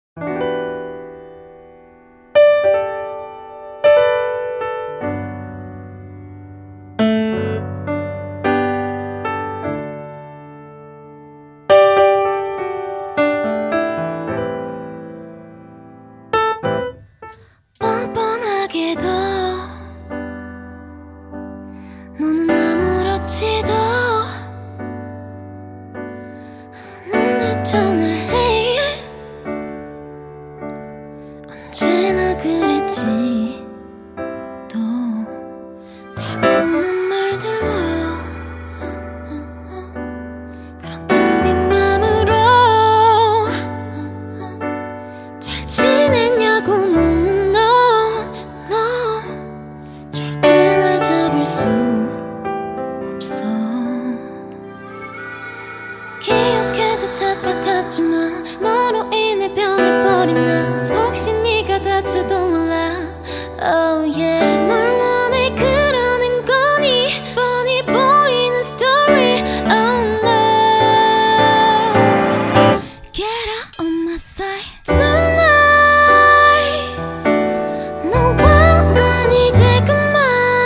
뻔뻔하게도 너는 아무렇지도 않은 듯 전화해. 언제나 그랬지. 또 달콤한 말들로 그런 텅 빈 맘으로 잘 지냈냐고 묻는 너 절대 날 잡을 수 없어. 기억해도 착각하지만 너로 인해 변해버린 나. 혹시 네가 다쳐도 몰라. Oh yeah. 뭘 원해 그러는 거니 뻔히 보이는 story. Oh no. Get out of my sight tonight. 너와 난 이제 그만.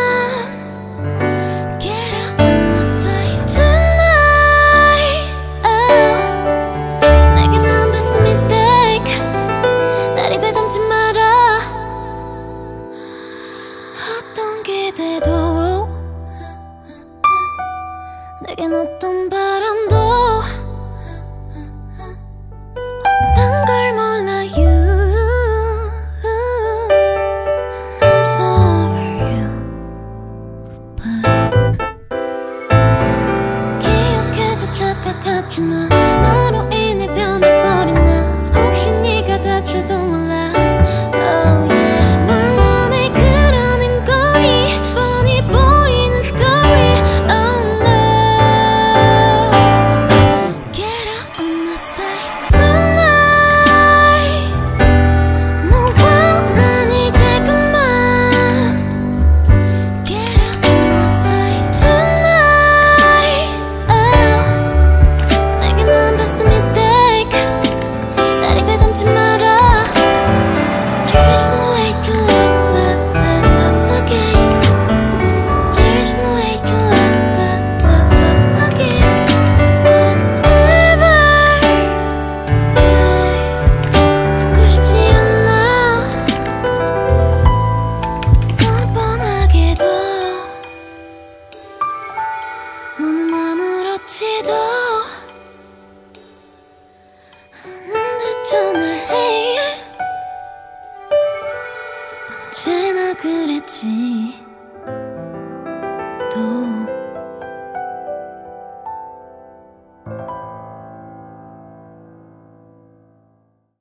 Get out of my sight tonight. Oh. 내게 난 best mistake. 날 입에 담지 마라. 어떤 기대도 내겐 어떤 바람도 없단 걸 몰라. You I'm so over you. Goodbye. 기억해도 착각하지만 너로 인해 변해버린 나. 혹시 네가 다쳐도 몰라. Oh yeah. 뭘 원해 그러는 거니 뻔히 보이는 story. Oh no. Get out of my sight tonight. 너와 난 이제 그만. Get out of my sight tonight. Oh. 내게 난 best mistake. 날 입에 담지 마라. There's no way to love again. There's no way to love again. Whatever you say 듣고 싶지 않아. 뻔뻔하게도 너는 아무렇지도 않은 듯 전화해. 언제나 그랬지. 또